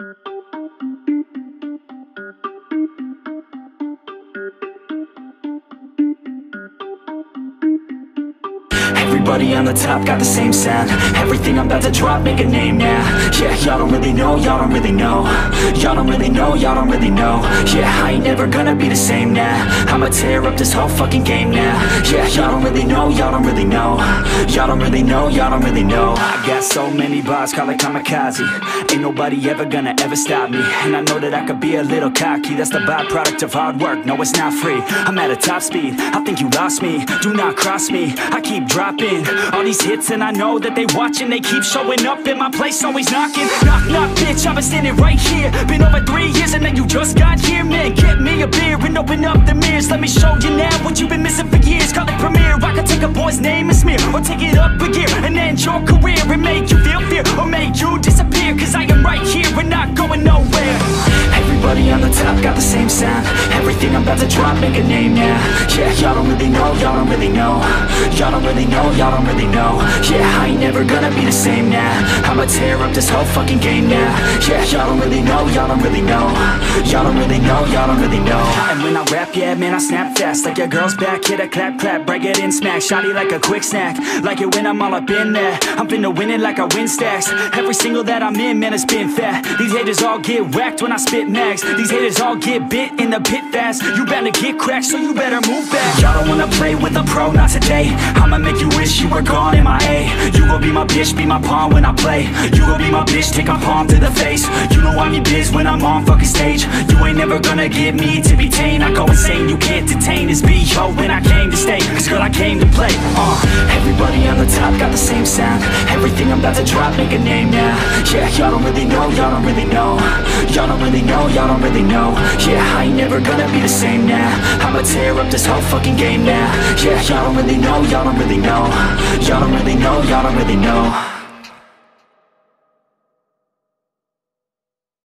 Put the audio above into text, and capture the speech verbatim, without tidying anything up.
Everybody on the top got the same sound. Everything I'm about to drop, make a name now. Yeah, y'all don't really know, y'all don't really know. Y'all don't really know, y'all don't really know. Yeah, I ain't never gonna be the same now. I'ma tear up this whole fucking game now. Yeah, y'all don't really know, y'all don't really know. Y'all don't really know, y'all don't really know. I got so many bars, call it kamakazee. Ain't nobody ever gonna ever stop me. And I know that I could be a little cocky. That's the byproduct of hard work, no it's not free. I'm at a top speed, I think you lost me. Do not cross me, I keep dropping all these hits and I know that they watching. They keep showing up in my place, always knocking. Knock, knock, bitch, I've been standing right here. Been over three years and then you just got here. Man, get me a beer and open up the mirrors. Let me show you now what you've been missing for years. Call it premiere, I could take a boy's name and smear, or take it up a gear and end your career and make you feel fear, or make you disappear. Cause I am right here and not going nowhere. Everybody on the top got the same sound. Everything I'm about to drop, make a name now. Yeah, y'all don't really know, y'all don't really know. Y'all don't really know, y'all don't really know. Yeah, I ain't never gonna be the same now. I'ma tear up this whole fucking game now. Yeah, y'all don't really know, y'all don't really know. Y'all don't really know, y'all don't really know. And when I rap, yeah, man, I snap fast. Like your girl's back, hit a clap, clap, break it in, smack. Shotty like a quick snack, like it when I'm all up in there. I'm finna win it like I win stacks. Every single that I'm in, man, it's been fat. These haters all get whacked when I spit max. These haters all get bit in the pit fast. You better get cracked, so you better move back. Y'all don't wanna play with a pro, not today. I'ma make you wish you were gone in my A. You gon' be my bitch, be my pawn when I play. You gon' be my bitch, take a palm to the face. You know I'm your biz when I'm on fucking stage. You ain't never gonna get me to be tame. I go insane, you can't detain this B O when I came to stay. Cause girl, I came to play. Uh, everybody on the top got the same sound. Everything I'm about to drop, make a name now. Yeah, y'all don't really know, y'all don't really know. Y'all don't really know, y'all don't really know. Yeah, I ain't never gonna be the same now. I'ma tear up this whole fucking game now. Yeah, y'all don't really know, y'all don't really know. Y'all don't really know, y'all don't really know.